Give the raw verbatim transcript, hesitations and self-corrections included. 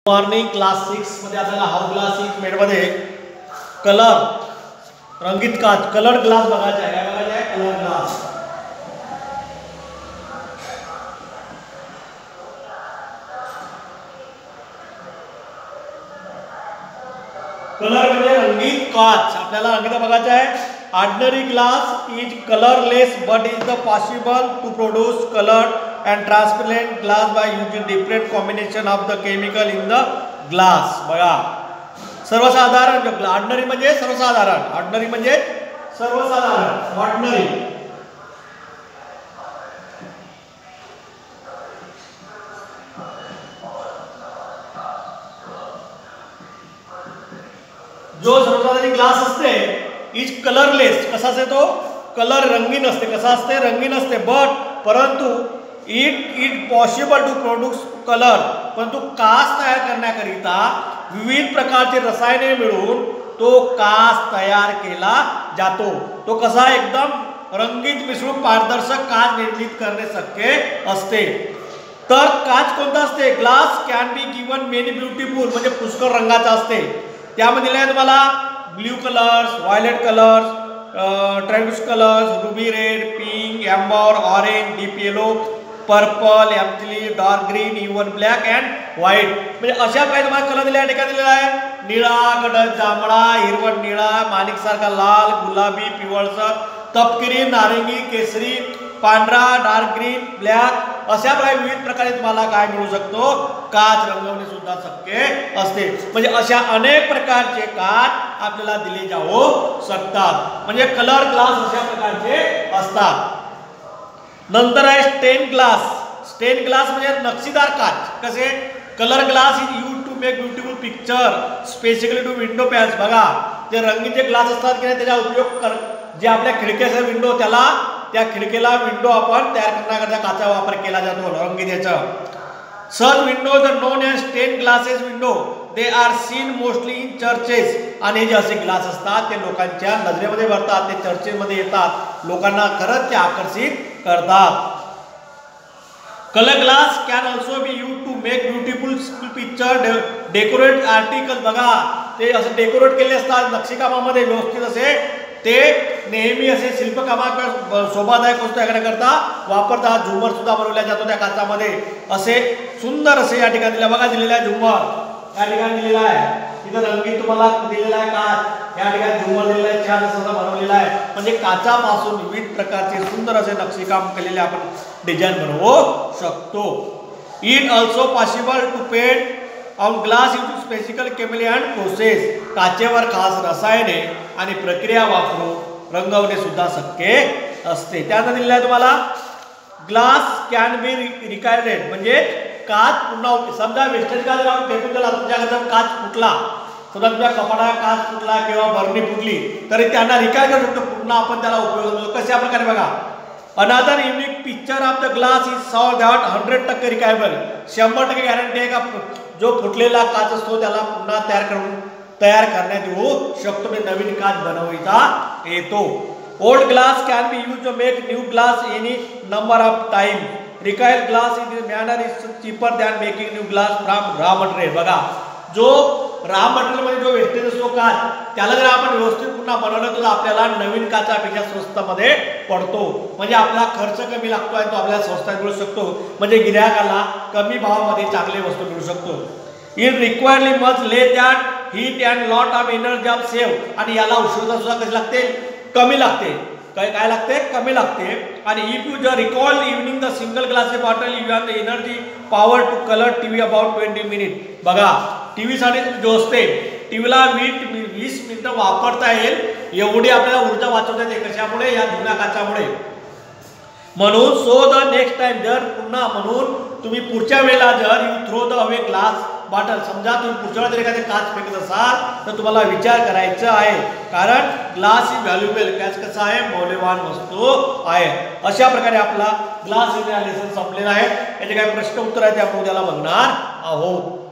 Morning class six मध्ये आपल्याला how class six made मध्ये कलर रंगीत काच कलर ग्लास बघायचा आहे. काय बघायचं आहे? Colour glass. कलर म्हणजे रंगीत काच. आपल्याला रंगीत बघायचं आहे. Ordinary glass is colourless but is the possible to produce colour and transparent glass by using different combination of the chemical in the glass. बघा सर्वसाधारण ऑर्डिनरी म्हणजे सर्वसाधारण ऑर्डिनरी म्हणजे सर्वसाधारण ऑर्डिनरी जो सर्वसाधारण ग्लास असते इज कलरलेस. कसा असते तो? कलर रंगीन असते. कसा असते? रंगीन असते. बट परंतु it it possible to produce colour. परंतु काच तयार करण्याकरिता विविध प्रकारचे रसायने मिळून तो काच तयार केला जातो. तो कसा? एकदम रंगीत मिसळून पारदर्शक काच निर्मित करणे शक्य असते. तर काच कोणता असते? Glass can be given many beautiful म्हणजे पुष्कळ रंगाचा असते. त्यामध्ये दिले तुम्हाला blue colours, violet colours, trans colours, ruby red, pink, amber, orange, deep yellow, purple, amberly, dark green, even black and white. म्हणजे अशा काही तुम्हाला कलर दिले. या ठिकाणी दिलेला आहे निळा, गडद जांभळा, हिरवट निळा, माणिकसारखा लाल, गुलाबी, पिवळसर, तपकिरी, नारंगी, केसरी, पांढरा, डार्क ग्रीन, ब्लॅक. अशा प्रकारे विविध प्रकारे तुम्हाला काय मिळू शकतो? काच रंगवणे सुद्धा शक्य असते. म्हणजे अशा अनेक प्रकारचे काच आपल्याला दिले जाऊ शकतात. म्हणजे कलर ग्लास अशा प्रकारचे असतात. नंतर आहे स्टेन ग्लास. स्टेन ग्लास म्हणजे नक्षीदार काच. कसे? Colour glass is use to make beautiful picture specially to window panes. बघा जे रंगीचे ग्लास असतात की नाही त्याचा उपयोग कर जे आपल्या खिडक्याचा विंडो त्याला त्या खिडकीला विंडो आपण तयार करण्याकरता काचा वापर केला जातो रंगीत याचा. Such windows are known as stain glasses window. They are seen mostly in churches. आणि जे असे ग्लास असतात ते लोकांच्या नजरेमध्ये भरतात. ते चर्चेमध्ये येतात. लोकांना खरंच ते आकर्षित करतात. Colour glass can also be use to make beautiful picture decorate article. बघा ते असे डेकोरेट केले असतात नक्षीकामामध्ये व्यवस्थित असे. ते नेहमी असे शिल्पकामा शोभादायक वस्तू करता वापरतात. झुमर सुद्धा बनवल्या जातो त्या काचामध्ये. असे सुंदर असे या ठिकाणी दिल्या. बघा दिलेला आहे झुमर या ठिकाणी दिलेला आहे. तिथं रंगीत तुम्हाला दिलेला आहे काच. या ठिकाणी झुमर दिलेला आहे. छान असं बनवलेला आहे. म्हणजे काचापासून विविध प्रकारचे सुंदर असे नक्षीकाम केलेले आपण डिझाईन बनवू शकतो. It also possible to paint on glass use special chemical and process. काचेवर खास रसायने आणि प्रक्रिया वापरून रंगवणे सुद्धा शक्य असते. त्यानंतर दिलेला आहे तुम्हाला ग्लास कॅन बी रिकायरेड. म्हणजे काच पुन्हा समजा वेस्टेज काच लावून फेकून दिला तुमच्याकडे काच फुटला. समजा तुमच्या कपाडा काच फुटला किंवा बरणी फुटली तरी त्यांना रिकाय करू शकतो. पुन्हा आपण त्याला उपयोग करतो. कशा प्रकारे बघा another unique picture of the glass is saw that hundred टक्के रिकायबल. शंभर टक्के गॅरंटी आहे का जो फुटलेला काच असतो त्याला पुन्हा तयार करून तयार करण्यात येऊ शकतो. नवीन काच बनवता येतो. Old glass can be use to make new glass any number of time. Recycle glass in manner is cheaper than making new glass from raw material. बघा जो रॉ मटेरियल मध्ये जो वेस्टेज असतो काच त्याला जर आपण व्यवस्थित पुन्हा बनवलं तर आपल्याला नवीन काचापेक्षा स्वस्तामध्ये पडतो. म्हणजे आपला खर्च कमी लागतो आणि तो आपल्याला स्वस्तात मिळू शकतो. म्हणजे गिरायकाला कमी भावामध्ये चांगली वस्तू मिळू शकतो. It requirely much less that heat and lot of energy of save. आणि याला उष्णता सुद्धा कशी लागते? कमी लागते. काय काय लागते? कमी लागते. आणि इफ यू जर recall evening the single glass bottle you have the energy power to colour TV about twenty minute. बघा टीव्हीसाठी जो असते टीव्हीला वीट वीस मिनिटं वापरता येईल एवढी आपल्याला ऊर्जा वाचवता येते. कशामुळे? या जुन्या काचामुळे. म्हणून सो द नेक्स्ट टाइम जर पुन्हा म्हणून तुम्ही पुढच्या वेळेला जर you throw the away glass bottle समजा तुम्ही पुढच्या वेळेला जर एखादे काच फेकत असाल तर तुम्हाला विचार करायचा आहे. कारण ग्लास इज व्हॅल्युएबल. काच कसा आहे? मौल्यवान वस्तू आहे. अशा प्रकारे आपला ग्लास लेसन संपलेला आहे. याचे काही प्रश्न उत्तर आहे ते आपण उद्याला बघणार आहोत.